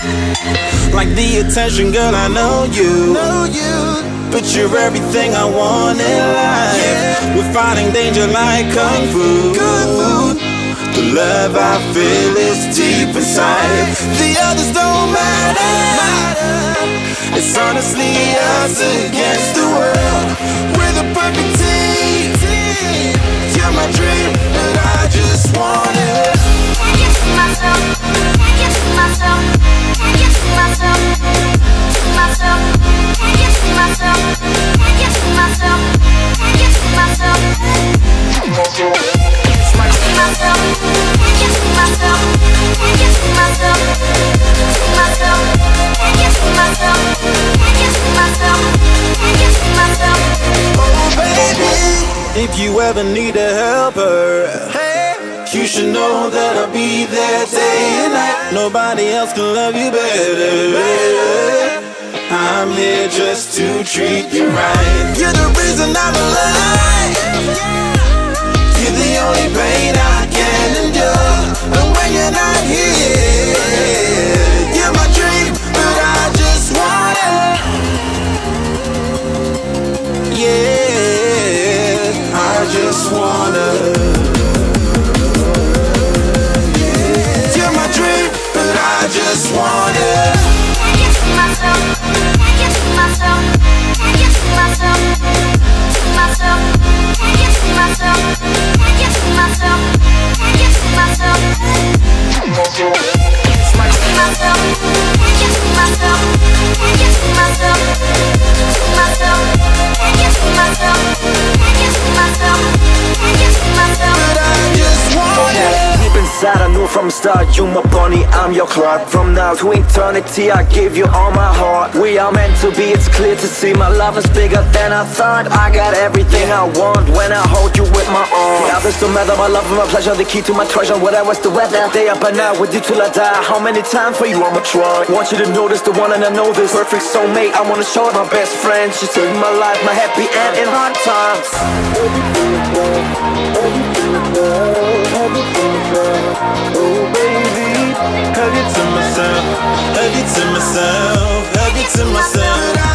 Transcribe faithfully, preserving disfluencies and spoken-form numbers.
Like the attention, girl, I know you. But you're everything I want in life. We're fighting danger like kung fu. The love I feel is deep inside. The others don't matter. It's honestly us against the world. We're the perfect team. You're my dream, and I just want it. Can't get to myself. Can't get to myself. Can't get to myself. To myself. Can't get to myself. Can't get to myself. Can't get to myself. To myself. Can't get to myself. Can't get to myself. To myself. Can't get to myself. Can't get to myself. Can't get to myself. Oh baby, if you ever need a helper, you should know that I'll be there day and night. Nobody else can love you better. I'm here just to treat you right. You're the reason I'm alive. You're the only pain I can endure. And when you're not here, you're my dream, but I just want it. Yeah, I just wanna. You're my dream, but I just want it. Can't get to myself. Can't get to myself. Can't get to myself. To myself. Can't get to myself. Can't get to myself. Can't get to myself. To myself. Can't get to myself. Can't get to myself. To myself. Can't get to myself. Can't get to myself. Can't get to myself. But I just want it. Deep inside I knew from the start, you my bunny, I'm your Clark. From now to eternity I give you all my heart. We are meant to be, it's clear to see. My love is bigger than I thought. I got everything I want when I hold you with my arms. The others don't matter, my love and my pleasure, the key to my treasure. Whatever's the weather, day up and out with you till I die. How many times for you I'ma try? Want you to notice the one and I know this. Perfect soulmate, I wanna show it. My best friend, she saved my life, my happy end in hard times. Oh baby, hug it to myself, hug it to myself, hug it to myself.